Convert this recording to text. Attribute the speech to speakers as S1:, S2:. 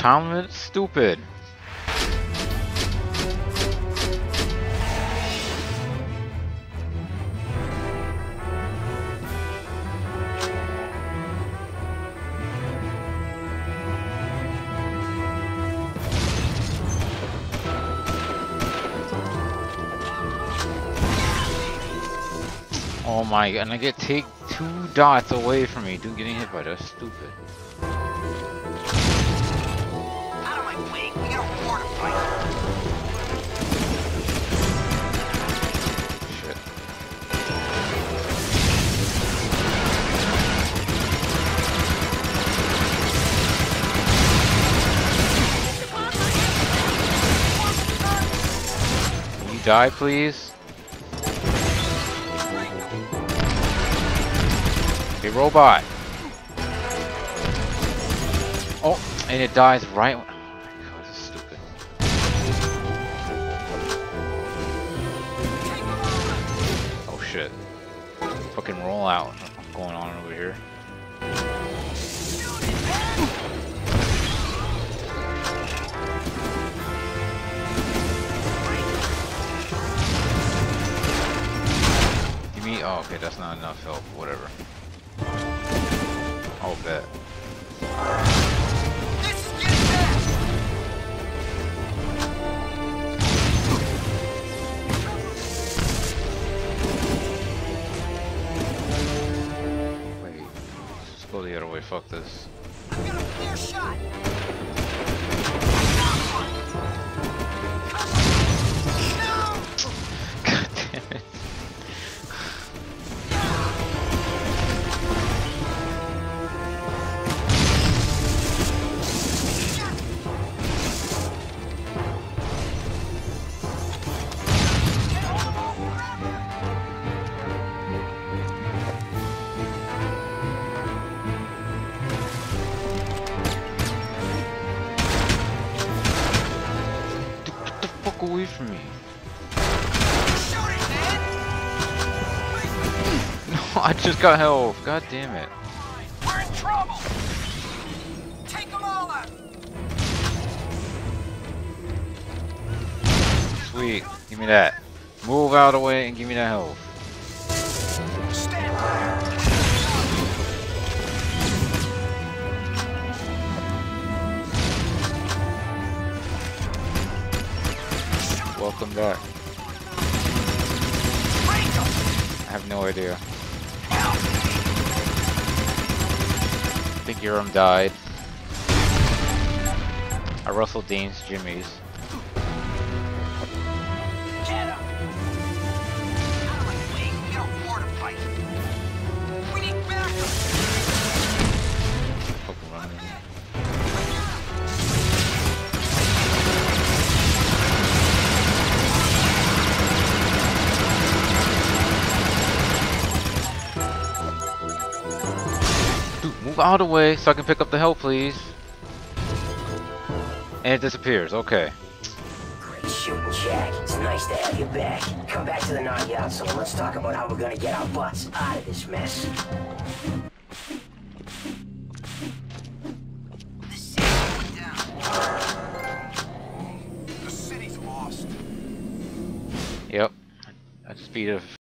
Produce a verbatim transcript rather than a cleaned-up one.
S1: time limit? Stupid. Oh my, and I get take two dots away from me. Dude, getting hit by that's stupid.
S2: Out of my way, we got a war to fight.
S1: Shit. Can you die, please? Hey, robot! Oh, and it dies right when... Oh my god, this is stupid. Oh shit. Fucking roll out. What's going on over here? Give me... Oh, okay, that's not enough help. Whatever. I'll bet. Wait, let's go the other way. Fuck this.
S2: I've got a clear shot.
S1: God damn it. Away from me. No, I just got health. God damn it.
S2: We're in trouble. Take them all out.
S1: Sweet. Give me that. Move out of the way and give me that health.
S2: Stand by.
S1: Welcome back. I have no idea. I think Urim died. I Russell Dean's Jimmy's.
S2: Get him. Out of my way, we got a war to fight. We need backup.
S1: Fucking running. Move out of the way so I can pick up the help, please. And it disappears. Okay.
S3: Great shooting, Jack. It's nice to have you back. Come back to the knockout zone. Let's talk about how we're gonna get our butts out of this mess.
S2: The city's going down. The city's lost.
S1: Yep. At the speed of